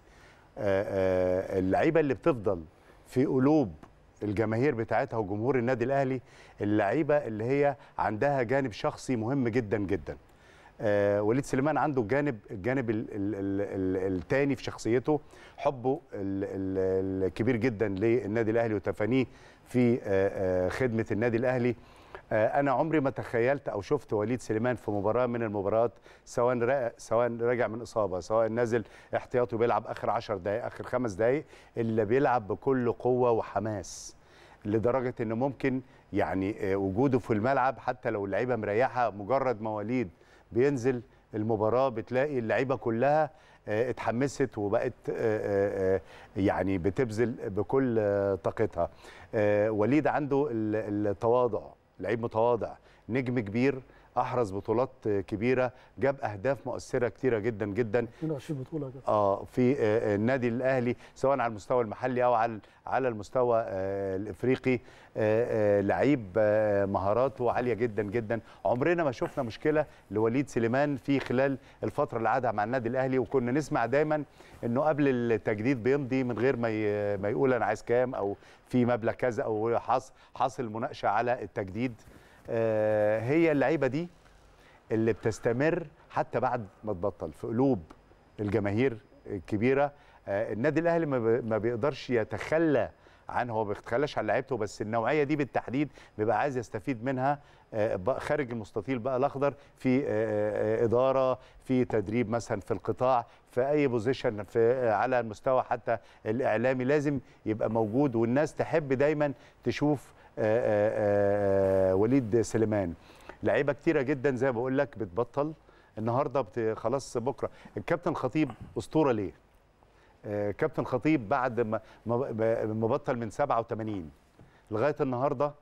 اللعيبه اللي بتفضل في قلوب الجماهير بتاعتها وجمهور النادي الاهلي اللعيبه اللي هي عندها جانب شخصي مهم جدا جدا. وليد سليمان عنده الجانب الثاني في شخصيته، حبه الكبير جدا للنادي الاهلي وتفانيه في خدمه النادي الاهلي. انا عمري ما تخيلت او شفت وليد سليمان في مباراه من المباريات، سواء راجع من اصابه، سواء نازل احتياطي وبيلعب اخر 10 دقائق اخر 5 دقائق، اللي بيلعب بكل قوه وحماس، لدرجه انه ممكن يعني وجوده في الملعب حتى لو اللعيبه مريحه، مجرد ما وليد بينزل المباراه بتلاقي اللعيبه كلها اتحمست وبقت يعني بتبذل بكل طاقتها. وليد عنده التواضع، لعيب متواضع، نجم كبير، احرز بطولات كبيره، جاب اهداف مؤثره كتيره جدا جدا 22 بطوله كده في النادي الاهلي، سواء على المستوى المحلي او على المستوى الافريقي. لعيب مهاراته عاليه جدا جدا. عمرنا ما شفنا مشكله لوليد سليمان في خلال الفتره اللي قعدها مع النادي الاهلي، وكنا نسمع دايما انه قبل التجديد بيمضي من غير ما يقول انا عايز كام او في مبلغ كذا او حاصل مناقشه على التجديد. هي اللعيبه دي اللي بتستمر حتى بعد ما تبطل في قلوب الجماهير الكبيره. النادي الاهلي ما بيقدرش يتخلى عنه، هو ما بيتخلاش عن لعيبته، بس النوعيه دي بالتحديد بيبقى عايز يستفيد منها خارج المستطيل بقى الاخضر، في اداره، في تدريب مثلا في القطاع، في اي بوزيشن على المستوى حتى الاعلامي لازم يبقى موجود، والناس تحب دايما تشوف وليد سليمان. لعيبه كتيره جدا زي ما بقول لك بتبطل النهارده خلاص بكره. الكابتن خطيب اسطوره ليه؟ كابتن خطيب بعد ما بطل من 87 لغايه النهارده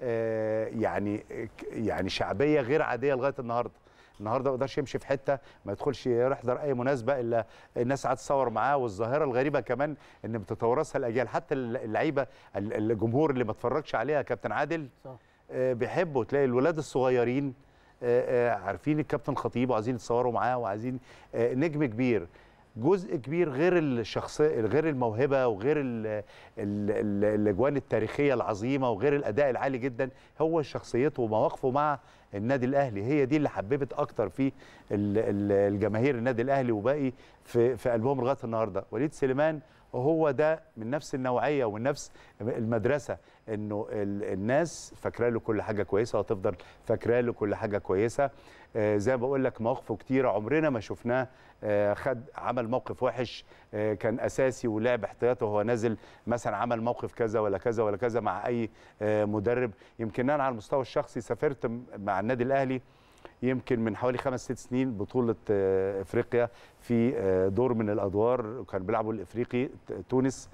يعني شعبيه غير عاديه لغايه النهارده ما يقدرش يمشي في حته ما يدخلش يحضر اي مناسبه الا الناس قاعده تصور معاه. والظاهره الغريبه كمان ان بتتوارثها الاجيال، حتى اللعيبه الجمهور اللي ما اتفرجش عليها كابتن عادل صح بيحبوا، تلاقي الولاد الصغيرين عارفين الكابتن خطيب وعايزين يتصوروا معاه وعايزين نجم كبير. جزء كبير غير الشخصيه، غير الموهبه وغير الاجوان التاريخيه العظيمه وغير الاداء العالي جدا، هو شخصيته ومواقفه مع النادي الاهلي هي دي اللي حببت اكتر في الجماهير النادي الاهلي وباقي في قلبهم لغايه النهارده. وليد سليمان وهو ده من نفس النوعيه ومن نفس المدرسه، انه الناس فاكره له كل حاجه كويسه وهتفضل فاكره له كل حاجه كويسه. زي ما بقول لك مواقفه كتيره عمرنا ما شفناه عمل موقف وحش كان اساسي ولعب احتياطي وهو نازل مثلا عمل موقف كذا ولا كذا ولا كذا مع اي مدرب. يمكن انا على المستوى الشخصي سافرت مع النادي الاهلي يمكن من حوالي 5-6 سنين بطوله افريقيا في دور من الادوار، كان بيلعبوا الافريقي تونس.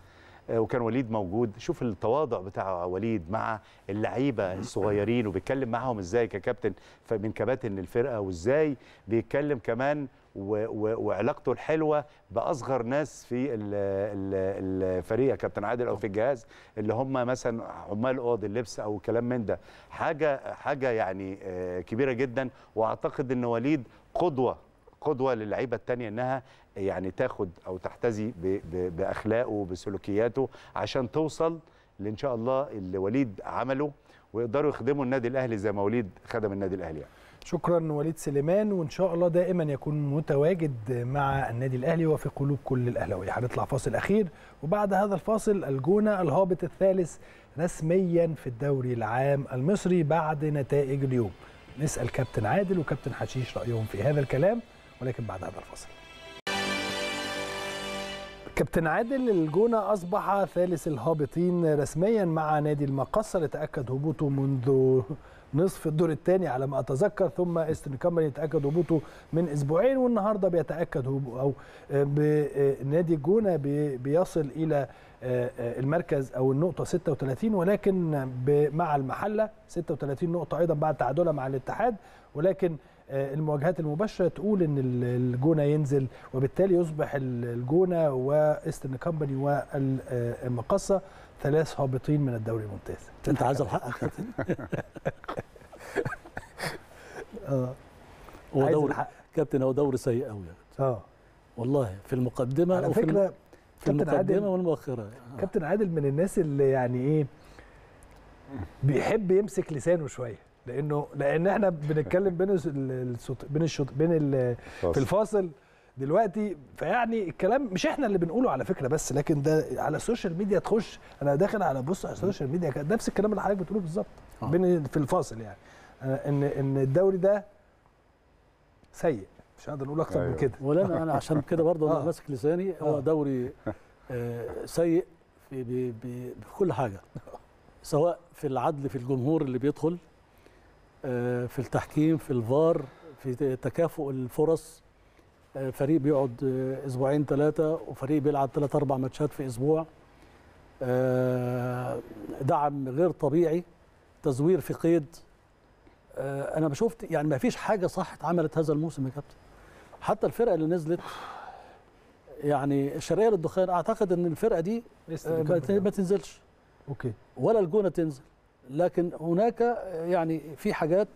وكان وليد موجود. شوف التواضع بتاع وليد مع اللعيبه الصغيرين، وبيتكلم معاهم ازاي ككابتن من كباتن الفرقه، وازاي بيتكلم كمان وعلاقته الحلوه باصغر ناس في الفريق يا كابتن عادل، او في الجهاز اللي هم مثلا عمال اوض اللبس او كلام من ده. حاجه يعني كبيره جدا. واعتقد ان وليد قدوه للعيبه الثانيه، انها يعني تاخد او تحتذي باخلاقه وبسلوكياته عشان توصل لان شاء الله اللي وليد عمله، ويقدروا يخدموا النادي الاهلي زي ما وليد خدم النادي الاهلي يعني. شكرا وليد سليمان، وان شاء الله دائما يكون متواجد مع النادي الاهلي وفي قلوب كل الاهلاويه. هنطلع فاصل اخير، وبعد هذا الفاصل الجونه الهابط الثالث رسميا في الدوري العام المصري بعد نتائج اليوم. نسال كابتن عادل وكابتن حشيش رايهم في هذا الكلام، ولكن بعد هذا الفاصل. كابتن عادل، الجونه اصبح ثالث الهابطين رسميا مع نادي المقصه اللي تاكد هبوطه منذ نصف الدور الثاني على ما اتذكر، ثم ايسترن كامباني تاكد هبوطه من اسبوعين، والنهارده بيتاكد او نادي الجونه بيصل الى المركز او النقطه 36، ولكن مع المحله 36 نقطه ايضا بعد تعادلها مع الاتحاد، ولكن المواجهات المباشره تقول ان الجونه ينزل، وبالتالي يصبح الجونه وايسترن كامباني والمقصه ثلاث هابطين من الدوري الممتاز. انت عايز الحق يا كابتن؟ هو دوري كابتن، هو دوري سيء قوي والله، في المقدمه على فكره في المقدمه والمؤخره. كابتن عادل من الناس اللي يعني ايه بيحب يمسك لسانه شويه، لان احنا بنتكلم في الفاصل دلوقتي، فيعني الكلام مش احنا اللي بنقوله على فكره بس، لكن ده على السوشيال ميديا تخش، انا داخل على بص على السوشيال ميديا نفس الكلام اللي حضرتك بتقوله بالظبط في الفاصل، يعني ان الدوري ده سيء، مش هقدر نقول اكتر من كده. ولا انا عشان كده برضه ماسك لساني. هو دوري سيء في كل حاجه، سواء في العدل، في الجمهور اللي بيدخل، في التحكيم، في الفار، في تكافؤ الفرص. فريق بيقعد اسبوعين ثلاثه، وفريق بيلعب 3-4 ماتشات في اسبوع. دعم غير طبيعي، تزوير في قيد. انا شفت يعني ما فيش حاجه صح اتعملت هذا الموسم يا كابتن. حتى الفرقه اللي نزلت يعني الشرقيه للدخان، اعتقد ان الفرقه دي ما تنزلش، اوكي، ولا الجونه تنزل. لكن هناك يعني في حاجات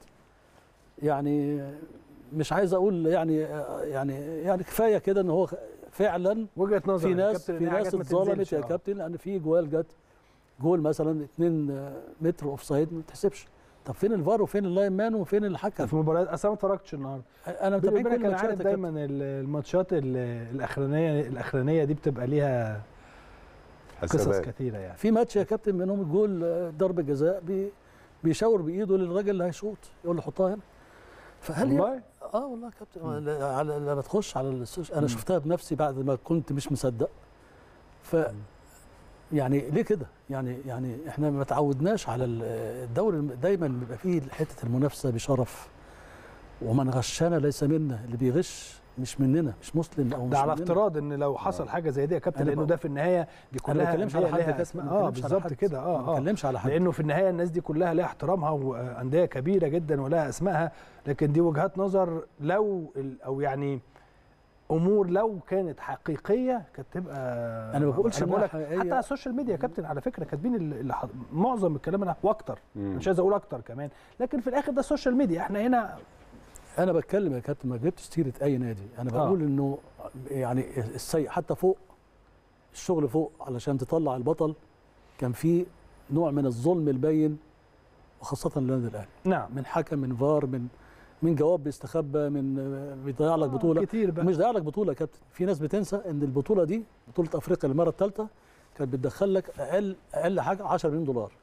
يعني مش عايز اقول يعني كفايه كده ان هو فعلا وجهه نظر في ناس اتظلمت يا كابتن، لان في جول مثلا 2 متر اوف سايد ما تحسبش. طب فين الفار وفين اللاين مان وفين الحكم؟ في مباريات اصلا ما اتفرجتش النهارده. انا متابعين كل الماتشات. عارف دايما الماتشات الاخرانيه دي بتبقى ليها قصص كثيره يعني. في ماتش يا كابتن منهم الجول ضربه جزاء بيشاور بايده للراجل اللي هيشوط، يقول له حطها هنا. فهل والله والله يا كابتن لما تخش على السوشيال، انا شفتها بنفسي بعد ما كنت مش مصدق. ف يعني ليه كده؟ يعني احنا ما تعودناش على الدوري، دايما بيبقى فيه حته المنافسه بشرف، ومن غشنا ليس منا. اللي بيغش مش مننا، مش مسلم او مش ده على افتراض ان لو حصل حاجه زي دي يا كابتن، لانه ده في النهايه دي كلها ما بتكلمش على حد بالظبط كده. ما بتكلمش على حد، لانه في النهايه الناس دي كلها لها احترامها وانديه كبيره جدا ولها اسمائها، لكن دي وجهات نظر. لو او يعني امور لو كانت حقيقيه كانت تبقى، انا ما بقولش حتى على السوشيال ميديا يا كابتن على فكره كاتبين معظم الكلام انا واكتر، مش عايز اقول اكتر كمان، لكن في الاخر ده السوشيال ميديا. احنا هنا انا بتكلم يا كابتن، ما جبتش سيره اي نادي، انا بقول انه يعني السيء حتى فوق الشغل فوق علشان تطلع البطل، كان في نوع من الظلم البين، وخاصه للنادي الاهلي. نعم، من حكم، من فار، من جواب بيستخبى، من بيضيع لك بطوله كتير بقى. مش ضيع لك بطوله يا كابتن. في ناس بتنسى ان البطوله دي بطوله افريقيا المره الثالثه كانت بتدخل لك اقل حاجه 10 مليون دولار.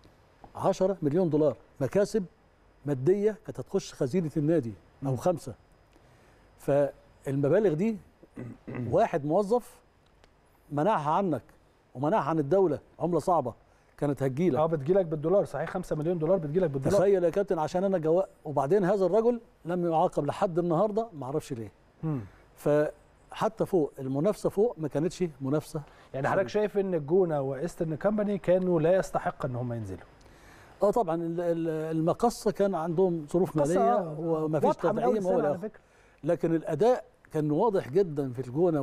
10 مليون دولار مكاسب ماديه كانت هتخش خزينه النادي او 5. فالمبالغ دي واحد موظف منعها عنك ومنعها عن الدوله، عمله صعبه كانت هتجيلك. بتجيلك بالدولار، صحيح 5 مليون دولار بتجيلك بالدولار. تخيل يا كابتن، عشان انا جواء. وبعدين هذا الرجل لم يعاقب لحد النهارده، ما اعرفش ليه. فحتى فوق المنافسه فوق ما كانتش منافسه يعني حضرتك شايف ان الجونه وايسترن كامباني كانوا لا يستحق ان هم ينزلوا؟ طبعا المقصه كان عندهم ظروف ماليه وما فيش تدعيم هو على فكره، لكن الاداء كان واضح جدا في الجونه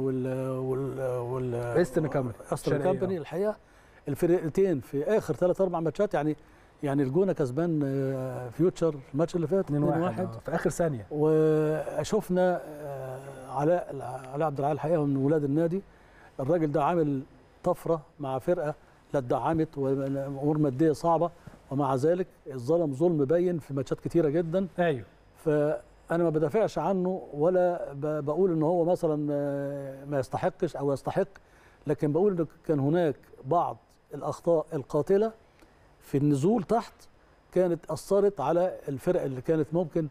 وال ايسترن كامباني الحقيقه. الفرقتين في اخر 3-4 ماتشات، يعني الجونه كسبان فيوتشر الماتش اللي فات 2-1 في اخر ثانيه، وشفنا علاء عبد العال الحقيقه من ولاد النادي. الراجل ده عامل طفره مع فرقه لا اتدعمت وامور ماديه صعبه، ومع ذلك الظلم ظلم باين في ماتشات كتيره جدا. ايوه، فانا ما بدافعش عنه ولا بقول ان هو مثلا ما يستحقش او يستحق، لكن بقول ان كان هناك بعض الاخطاء القاتله في النزول تحت كانت اثرت على الفرق اللي كانت ممكن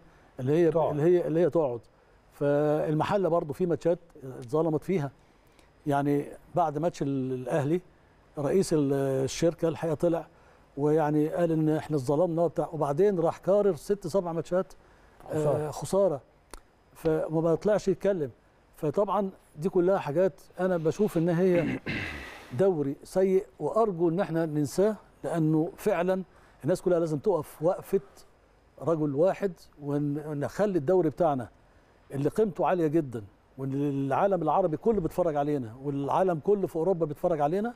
اللي هي تقعد. فالمحله برضو في ماتشات اتظلمت فيها. يعني بعد ماتش الاهلي رئيس الشركه الحقيقه طلع ويعني قال ان احنا اتظلمنا وبتاع، وبعدين راح كارر 6-7 ماتشات خساره، فما بيطلعش يتكلم. فطبعا دي كلها حاجات انا بشوف ان هي دوري سيء، وارجو ان احنا ننساه، لانه فعلا الناس كلها لازم تقف وقفه رجل واحد، ونخلي الدوري بتاعنا اللي قيمته عاليه جدا، والعالم العربي كله بيتفرج علينا، والعالم كله في اوروبا بيتفرج علينا،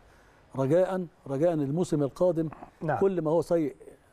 رجاء الموسم القادم. نعم. كل ما هو سيء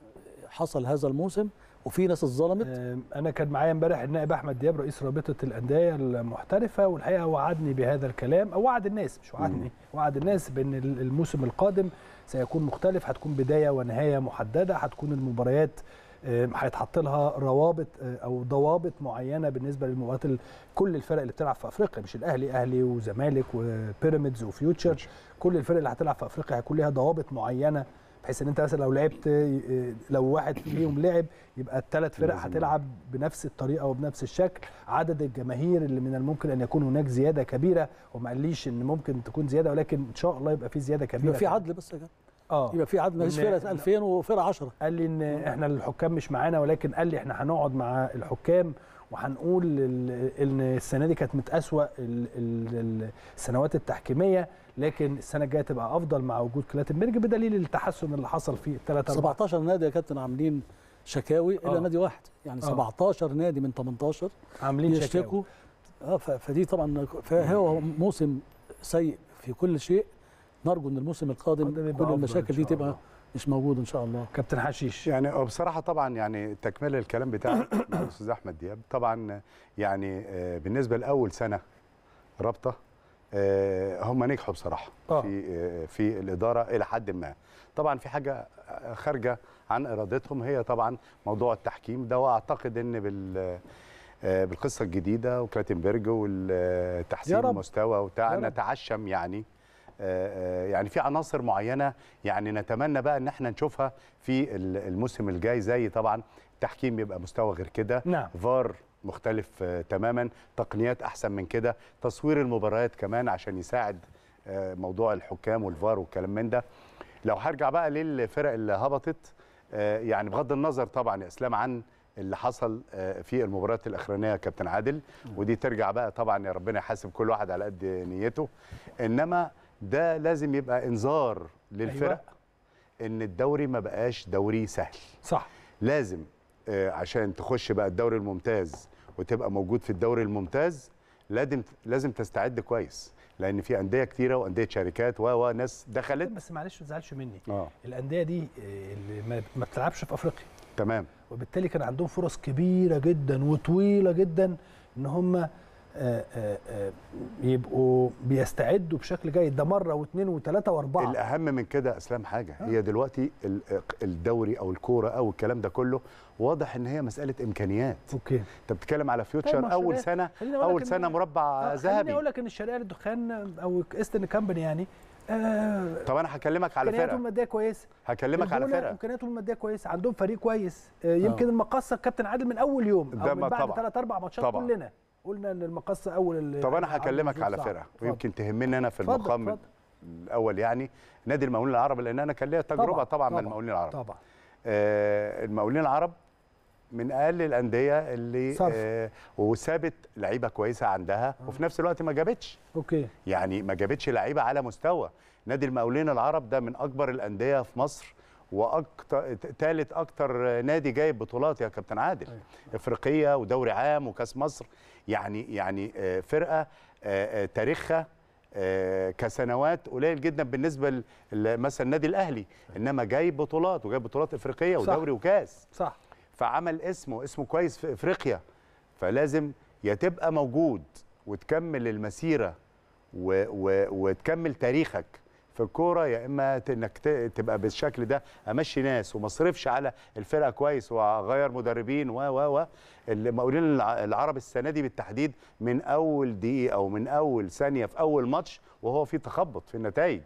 حصل هذا الموسم، وفي ناس اتظلمت. انا كان معايا امبارح النائب احمد دياب رئيس رابطه الانديه المحترفه، والحقيقه وعدني بهذا الكلام، او وعد الناس، مش وعدني، وعد الناس بان الموسم القادم سيكون مختلف، هتكون بدايه ونهايه محدده، هتكون المباريات هيتحط لها روابط او ضوابط معينه بالنسبه للمباريات كل الفرق اللي بتلعب في افريقيا، مش اهلي وزمالك وبيراميدز وفيوتشر، كل الفرق اللي هتلعب في افريقيا هيكون لها ضوابط معينه، بحيث ان انت مثلا لو لعبت، لو واحد فيهم لعب يبقى الثلاث فرق هتلعب بنفس الطريقه وبنفس الشكل. عدد الجماهير اللي من الممكن ان يكون هناك زياده كبيره، وما قاليش ان ممكن تكون زياده، ولكن ان شاء الله يبقى في زياده كبيره، يبقى في عدل بس يا جماعه. يبقى في عدل، مفيش فرقه 2000 وفرقه 10. قال لي ان احنا الحكام مش معانا، ولكن قال لي احنا هنقعد مع الحكام وهنقول ان السنه دي كانت متأسوأ السنوات التحكيميه، لكن السنه الجايه تبقى افضل مع وجود كلاتنبرج، بدليل التحسن اللي حصل في 17 نادي يا كابتن عاملين شكاوي الى نادي واحد، يعني 17 نادي من 18 عاملين شكاوي. فدي طبعا فهو موسم سيء في كل شيء. نرجو ان الموسم القادم كل المشاكل دي تبقى مش موجوده ان شاء الله. كابتن حشيش، يعني بصراحه طبعا يعني تكمله الكلام بتاع الاستاذ احمد دياب، طبعا يعني بالنسبه لاول سنه رابطه هم نجحوا بصراحه في الاداره الى حد ما. طبعا في حاجه خارجه عن ارادتهم، هي طبعا موضوع التحكيم ده، واعتقد ان بالقصه الجديده وكلاتنبرج والتحسين المستوى وبتاع نتعشم يعني في عناصر معينه يعني نتمنى بقى ان احنا نشوفها في الموسم الجاي، زي طبعا التحكيم يبقى مستوى غير كده، نعم. فار مختلف تماما، تقنيات احسن من كده، تصوير المباريات كمان عشان يساعد موضوع الحكام والفار والكلام من ده. لو هرجع بقى للفرق اللي هبطت، يعني بغض النظر طبعا يا اسلام عن اللي حصل في المباريات الاخرانيه يا كابتن عادل، ودي ترجع بقى طبعا يا ربنا يحاسب كل واحد على قد نيته، انما ده لازم يبقى انذار للفرق. أيوة. ان الدوري ما بقاش دوري سهل. صح. لازم عشان تخش بقى الدوري الممتاز وتبقى موجود في الدوري الممتاز لازم تستعد كويس، لان في انديه كتيره وانديه شركات وناس دخلت. بس معلش ما تزعلش مني، الانديه دي اللي ما بتلعبش في افريقيا، تمام، وبالتالي كان عندهم فرص كبيره جدا وطويله جدا ان هم يبقوا بيستعدوا بشكل جيد، ده مره واثنين وثلاثه واربعه. الاهم من كده اسلام حاجه، هي دلوقتي الدوري او الكوره او الكلام ده كله واضح ان هي مساله امكانيات. اوكي، انت بتتكلم على فيوتشر اول سنه مربع ذهبي. خليني اقول لك ان الشرقيه للدخان او ايسترن كامباني يعني طب انا هكلمك على فرقه امكانياتهم الماديه كويسه، هكلمك على فرقه امكانياتهم الماديه كويسه، عندهم فريق كويس. يمكن المقصه كابتن عادل من اول يوم او من بعد 3-4 ماتشات كلنا قلنا ان المقصه اول. طب انا هكلمك على فرقه ويمكن تهمني انا في المقام الاول، يعني نادي المقاولين العرب، لان انا كان ليا تجربه طبعا مع المقاولين العرب. طبعا المقاولين العرب من اقل الانديه اللي وسابت لعيبه كويسه عندها وفي نفس الوقت ما جابتش. اوكي. يعني ما جابتش لعيبه على مستوى. نادي المقاولين العرب ده من اكبر الانديه في مصر، واكتر ثالث اكتر نادي جايب بطولات يا كابتن عادل. افريقيه ودوري عام وكاس مصر. يعني فرقه تاريخها كسنوات قليل جدا بالنسبه مثلا النادي الاهلي، انما جايب بطولات وجايب بطولات افريقيه ودوري وكاس. صح. فعمل اسمه كويس في افريقيا. فلازم يا تبقى موجود وتكمل المسيره وتكمل تاريخك في الكوره، يا اما انك تبقى بالشكل ده امشي ناس وما اصرفش على الفرقه كويس واغير مدربين المقاولين العرب السنه دي بالتحديد من اول دقيقه او من اول ثانيه في اول ماتش وهو في تخبط في النتائج،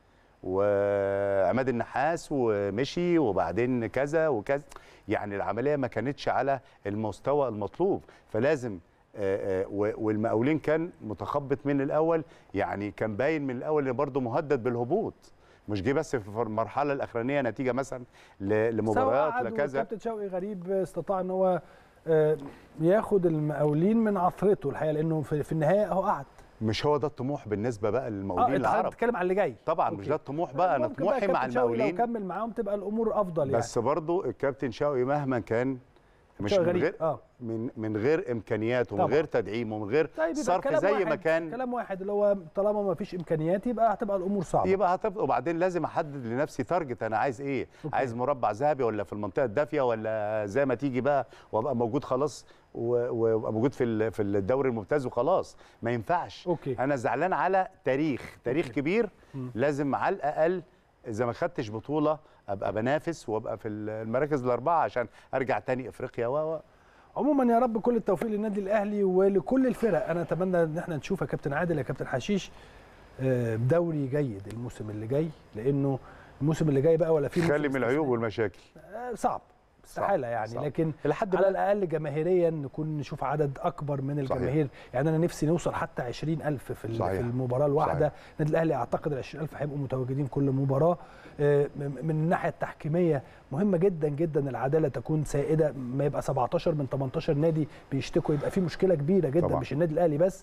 وعماد النحاس ومشي وبعدين كذا وكذا. يعني العمليه ما كانتش على المستوى المطلوب. فلازم والمقاولين كان متخبط من الاول. يعني كان باين من الاول انه برضه مهدد بالهبوط، مش جه بس في المرحله الاخرانيه نتيجه مثلا لمباريات لكذا. كابتن شوقي غريب استطاع ان هو ياخد المقاولين من عثرته الحقيقه، لانه في النهايه اهو قعد. مش هو ده الطموح بالنسبه بقى للمقاولين العرب. بتتكلم على اللي جاي طبعا. مش ده الطموح بقى. انا طموحي مع المقاولين لو كمل معاهم تبقى الامور افضل يعني. بس برضه الكابتن شوقي مهما كان مش من غير امكانيات ومن غير تدعيم ومن غير صرف زي ما كان. كلام واحد اللي هو طالما ما فيش امكانيات يبقى هتبقى الامور صعبه. وبعدين لازم احدد لنفسي تارجت. انا عايز ايه؟ عايز مربع ذهبي ولا في المنطقه الدافيه ولا زي ما تيجي بقى وابقى موجود خلاص وابقى موجود في الدوري الممتاز وخلاص. ما ينفعش. انا زعلان على تاريخ كبير. لازم على الاقل اذا ما خدتش بطوله ابقى بنافس وابقى في المراكز الاربعه عشان ارجع تاني افريقيا. عموما يا رب كل التوفيق للنادي الاهلي ولكل الفرق. انا اتمنى ان احنا نشوف يا كابتن عادل يا كابتن حشيش دوري جيد الموسم اللي جاي، لانه الموسم اللي جاي بقى ولا فيه خلي من العيوب والمشاكل صعب استحاله يعني صعب. لكن على الاقل جماهيريا نكون نشوف عدد اكبر من الجماهير. يعني انا نفسي نوصل حتى 20,000 في المباراه الواحده. النادي الاهلي اعتقد ال 20,000 هيبقوا متواجدين كل مباراه. من الناحيه التحكيميه مهمه جدا جدا العداله تكون سائده، ما يبقى 17 من 18 نادي بيشتكوا، يبقى في مشكله كبيره جدا طبعا. مش النادي الاهلي بس.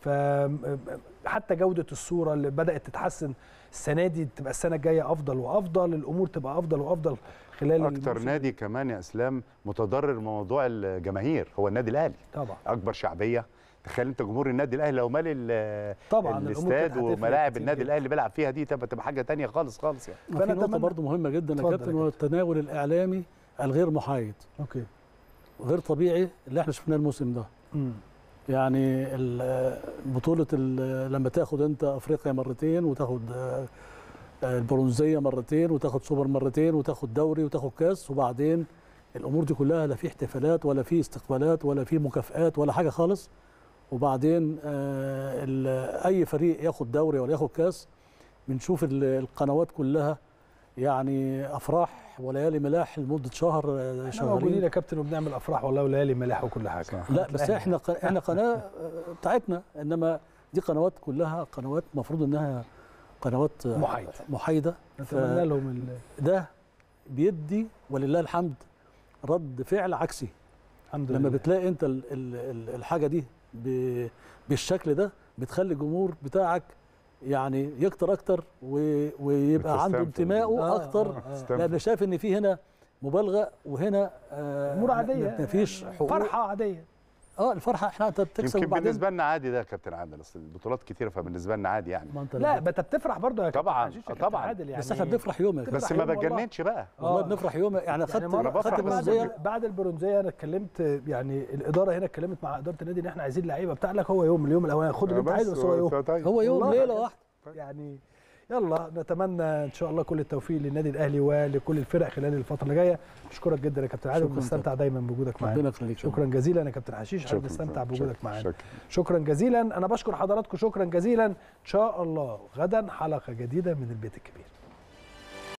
فحتى جوده الصوره اللي بدات تتحسن السنه دي تبقى السنه الجايه افضل وافضل، الامور تبقى افضل وافضل خلال اكتر نادي كمان يا اسلام متضرر من موضوع الجماهير هو النادي الاهلي طبعا. اكبر شعبيه. تخيل انت جمهور النادي الاهلي لو مال طبعا الاستاد وملاعب النادي الاهلي بيلعب فيها دي تبقى حاجه ثانيه خالص يعني. فانا نقطه برضو مهمه جدا يا كابتن، هو التناول الاعلامي الغير محايد. غير طبيعي اللي احنا شفناه الموسم ده. يعني بطوله لما تاخد انت افريقيا مرتين وتاخد البرونزيه مرتين وتاخد سوبر مرتين وتاخد دوري وتاخد كاس، وبعدين الامور دي كلها لا في احتفالات ولا في استقبالات ولا في مكافآت ولا حاجه خالص. وبعدين اي فريق ياخد دوري ولا ياخد كاس بنشوف القنوات كلها يعني افراح وليالي ملاح لمده شهر شهرين. موجودين يا كابتن وبنعمل افراح والله وليالي ملاح وكل حاجه. لا بس احنا قناه بتاعتنا، انما دي قنوات كلها قنوات المفروض انها قنوات محايده. نتمنى لهم ده بيدي ولله الحمد رد فعل عكسي. الحمد لله. لما بتلاقي انت الحاجه دي بالشكل ده بتخلي الجمهور بتاعك يعني يكتر اكتر ويبقى عنده انتمائه اكتر. لان شايف ان في هنا مبالغه وهنا امور عاديه، مفيش حقوق، فرحه عاديه. الفرحه احنا انت بتكسب يمكن بالنسبه لنا عادي ده يا كابتن عادل، اصل البطولات كتيره فبالنسبه لنا عادي يعني. لا انت بتفرح برضه يا كابتن طبعا طبعا يعني. بس احنا بنفرح يوم بس ما بتجننش بقى والله بنفرح يوم يعني. خدت البرونزيه بعد البرونزيه انا اتكلمت يعني الاداره هنا اتكلمت مع اداره النادي ان احنا عايزين لعيبه بتاع لك هو اليوم الاولاني خد اللي انت عايزه بس هو يوم ليله واحده يعني. يلا نتمنى ان شاء الله كل التوفيق للنادي الاهلي ولكل الفرق خلال الفتره اللي جايه. بشكرك جدا يا كابتن عادل وبنستمتع دايما بوجودك معانا. شكرا جزيلا يا كابتن حشيش، بنستمتع بوجودك معانا. شكرا جزيلا. انا بشكر حضراتكم شكرا جزيلا. ان شاء الله غدا حلقه جديده من البيت الكبير.